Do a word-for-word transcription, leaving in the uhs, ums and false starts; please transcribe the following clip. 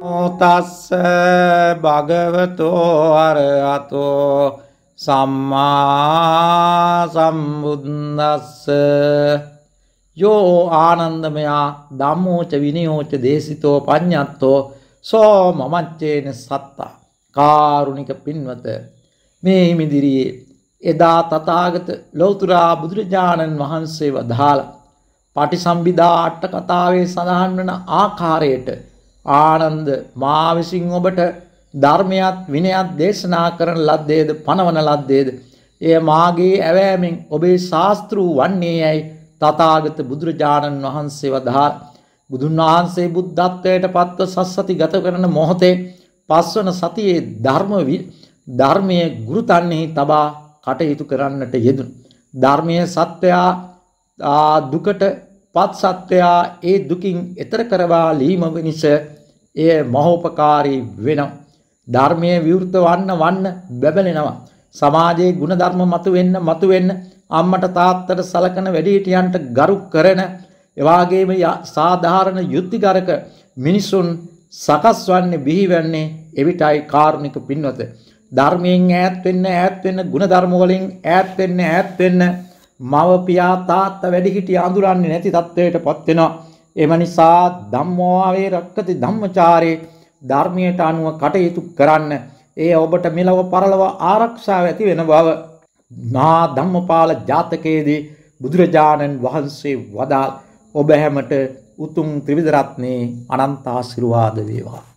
තස්ස භගවතෝ අරහතෝ සම්මා සම්බුද්දස්ස යෝ ආනන්දමයා ධම්මෝච විනයෝච දේශිතෝ පඤ්ඤත්තෝ සෝ මමච්චේන සත්තා. කාරුණික පින්වත, මේ හිමිදිරියේ එදා තථාගත ලෞතුරා බුදුරජාණන් වහන්සේ වදාළ පටිසම්භිදා අට කතාවේ සඳහන් වන ආකාරයට ආනන්ද මා විසින් ඔබට ධර්මයක් විනයක් දේශනා කරන ලද්දේද පනවන ලද්දේද එය මාගේ ඇවෑමෙන් ඔබේ ශාස්ත්‍රූ වන්නේ යයි තථාගත බුදුරජාණන් වහන්සේ වදාළ. බුදුන් වහන්සේ බුද්ධත්වයට පත්ව සස්සති ගත කරන මොහොතේ පස්වන සතියේ ධර්ම ධර්මයේ ගුරුතන්හි තබා කටයුතු කරන්නට යෙදුණු. ධර්මයේ සත්‍යයා දුකට පත් සත්‍යයා ඒ දුකින් එතර කරවා ලීම වෙනස එය මහෝපකාරී වෙනවා. ධර්මයේ විවෘත වන්න වන්න බැබලෙනවා. සමාජයේ ගුණධර්ම මතුවෙන්න මතුවෙන්න අම්මට තාත්තට සලකන වැඩිහිටියන්ට ගරු කරන එවාගේම සාධාරණ යුක්තිගරක මිනිසුන් සකස් වන්නේ බිහි වෙන්නේ එවිටයි. කාරුණික පින්වත, ධර්මයෙන් ඈත් වෙන්න ඈත් වෙන්න ගුණධර්ම වලින් ඈත් වෙන්න ඈත් වෙන්න මව පියා තාත්තා වැඩිහිටිය අඳුරන්නේ නැති තත්වයටපත් වෙනවා. එම නිසා ධම්මෝ ආවේ රක්කති ධම්මචාරේ, ධර්මයට අනුව කටයුතු කරන්න. ඒ ඔබට මෙලව පරලව ආරක්ෂාව ඇති වෙන බව මහා ධම්මපාල ජාතකයේදී බුදුරජාණන් වහන්සේ වදාළ. ඔබ හැමට උතුම් ත්‍රිවිධ රත්නේ අනන්ත ආශිර්වාද වේවා.